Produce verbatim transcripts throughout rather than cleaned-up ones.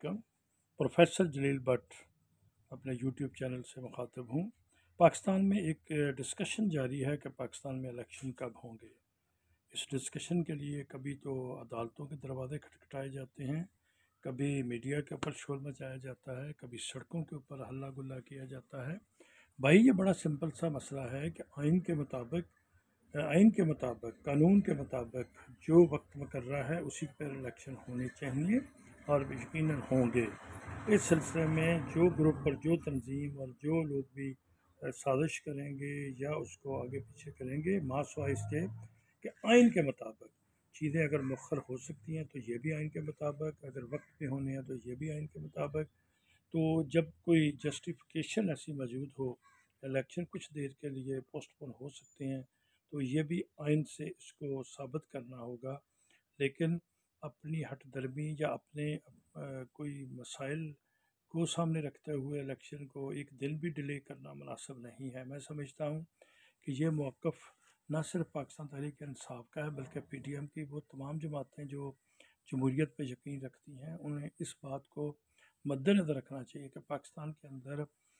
علیکم۔ پروفیسر جلیل بٹ اپنے YouTube channel سے مخاطب ہوں۔ پاکستان میں ایک ڈسکشن جاری ہے کہ پاکستان میں الیکشن کب ہوں گے۔ اس ڈسکشن کے لیے کبھی تو عدالتوں کے دروازے کھٹکھٹائے جاتے ہیں، کبھی میڈیا کے اوپر شور مچایا جاتا ہے، کبھی سڑکوں کے اوپر ہلہ گلا کیا جاتا ہے۔ بھائی یہ بڑا سمپل سا مسئلہ ہے کہ آئین کے مطابق آئین کے مطابق قانون کے مطابق جو وقت مقررہ ہے اسی پر الیکشن ہونے چاہیے اور یقیناً ہوں گے۔ اس سلسلے میں جو گروپ پر جو تنظیم اور جو لوگ بھی سازش کریں گے یا اس کو آگے پیچھے کریں گے، ماس وائز کے کہ آئین کے مطابق چیزیں اگر مؤخر ہو سکتی ہیں تو یہ بھی آئین کے مطابق، اگر وقت پہ ہونے ہیں تو یہ بھی آئین کے مطابق۔ تو جب کوئی جسٹیفیکیشن ایسی موجود ہو، الیکشن کچھ دیر کے لیے پوسٹ پون ہو سکتے ہیں، تو یہ بھی آئین سے اس کو ثابت کرنا ہوگا۔ لیکن اپنی ہٹ درمی یا اپنے کوئی مسائل کو سامنے رکھتے ہوئے الیکشن کو ایک دن بھی ڈیلے کرنا مناسب نہیں ہے۔ میں سمجھتا ہوں کہ یہ موقف نہ صرف پاکستان تحریک انصاف کا ہے بلکہ پی ڈی ایم کی وہ تمام جماعتیں جو جمہوریت پہ یقین رکھتی ہیں، انہیں اس بات کو مد نظر رکھنا چاہیے کہ پاکستان کے اندر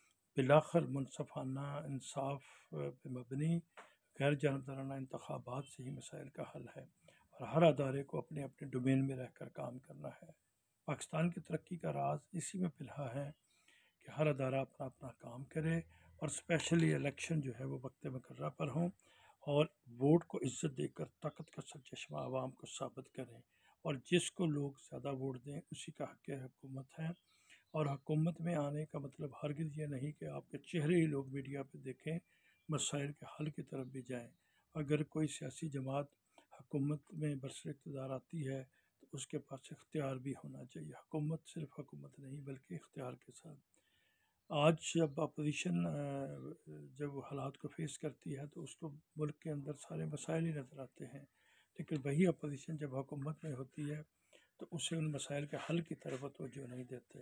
بلاخر منصفانہ انصاف پہ مبنی غیر جانبدارانہ انتخابات سے ہی مسائل کا حل ہے، اور ہر ادارے کو اپنے اپنے ڈومین میں رہ کر کام کرنا ہے۔ پاکستان کی ترقی کا راز اسی میں پنہاں ہے کہ ہر ادارہ اپنا اپنا کام کرے، اور اسپیشلی الیکشن جو ہے وہ وقت مقررہ پر ہوں، اور ووٹ کو عزت دے کر طاقت کا سرچشمہ عوام کو ثابت کریں، اور جس کو لوگ زیادہ ووٹ دیں اسی کا حق حکومت ہے۔ اور حکومت میں آنے کا مطلب ہرگز یہ نہیں کہ آپ کے چہرے ہی لوگ میڈیا پہ دیکھیں، مسائل کے حل کی طرف بھی جائیں۔ اگر کوئی سیاسی جماعت حکومت میں برسر اقتدار آتی ہے تو اس کے پاس اختیار بھی ہونا چاہیے۔ حکومت صرف حکومت نہیں بلکہ اختیار کے ساتھ۔ آج جب اپوزیشن جب حالات کو فیس کرتی ہے تو اس کو ملک کے اندر سارے مسائل ہی نظر آتے ہیں، لیکن وہی اپوزیشن جب حکومت میں ہوتی ہے تو اسے ان مسائل کے حل کی طرف توجہ نہیں دیتے۔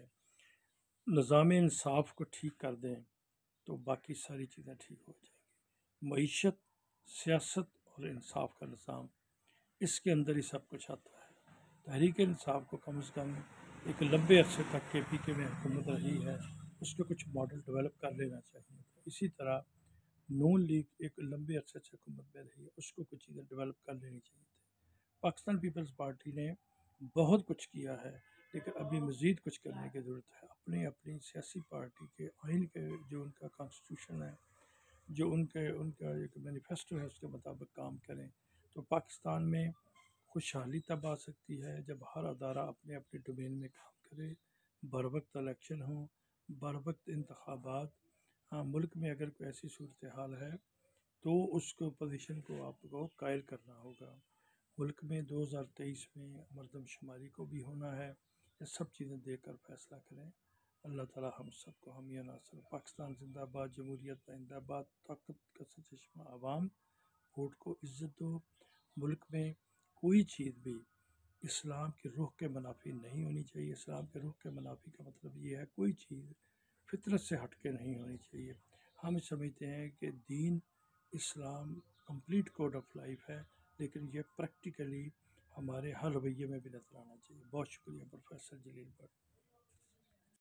نظام انصاف کو ٹھیک کر دیں تو باقی ساری چیزیں ٹھیک ہو جائیں گی۔ معیشت، سیاست اور انصاف کا نظام، اس کے اندر ہی سب کچھ آتا ہے۔ تحریک انصاف کو کم از کم ایک لمبے عرصے تک کے پی کے میں حکومت رہی ہے، اس کے کچھ ماڈل ڈیولپ کر لینا چاہیے تھا۔ اسی طرح نون لیگ ایک لمبے عرصے سے حکومت میں رہی ہے، اس کو کچھ چیزیں ڈیولپ کر لینی چاہیے تھی۔ پاکستان پیپلز پارٹی نے بہت کچھ کیا ہے، لیکن ابھی مزید کچھ کرنے کی ضرورت ہے۔ اپنی اپنی سیاسی پارٹی کے آئین کے جو ان کا کانسٹیٹیوشن ہے، جو ان کے ان کا ایک مینیفیسٹو ہے، اس کے مطابق کام کریں تو پاکستان میں خوشحالی تب آ سکتی ہے جب ہر ادارہ اپنے اپنے ڈومین میں کام کرے، بر وقت الیکشن ہوں، بر وقت انتخابات۔ ہاں، ملک میں اگر کوئی ایسی صورتحال ہے تو اس کو پوزیشن کو آپ کو قائل کرنا ہوگا۔ ملک میں دو ہزار تیئیس میں مردم شماری کو بھی ہونا ہے، یہ سب چیزیں دیکھ کر فیصلہ کریں۔ اللہ تعالی ہم سب کو حامی ناصر۔ پاکستان زندہ باد، جمہوریت زندہ باد، طاقت کا سرچشمہ عوام۔ ووٹ کو عزت دو۔ ملک میں کوئی چیز بھی اسلام کی روح کے منافی نہیں ہونی چاہیے۔ اسلام کے روح کے منافی کا مطلب یہ ہے کوئی چیز فطرت سے ہٹ کے نہیں ہونی چاہیے۔ ہم سمجھتے ہیں کہ دین اسلام کمپلیٹ کوڈ آف لائف ہے، لیکن یہ پریکٹیکلی ہمارے ہر رویے میں بھی نظر آنا چاہیے۔ بہت شکریہ پروفیسر جلیل بٹ۔